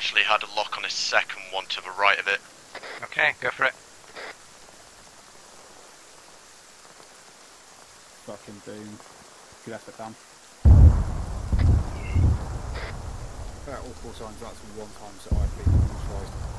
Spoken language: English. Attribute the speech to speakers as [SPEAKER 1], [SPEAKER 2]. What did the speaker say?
[SPEAKER 1] actually had a lock on his second one to the right of it.
[SPEAKER 2] Okay, go for it.
[SPEAKER 3] Fucking doomed. You left it down. All 4 times, that's 1 time, so I think neutralised.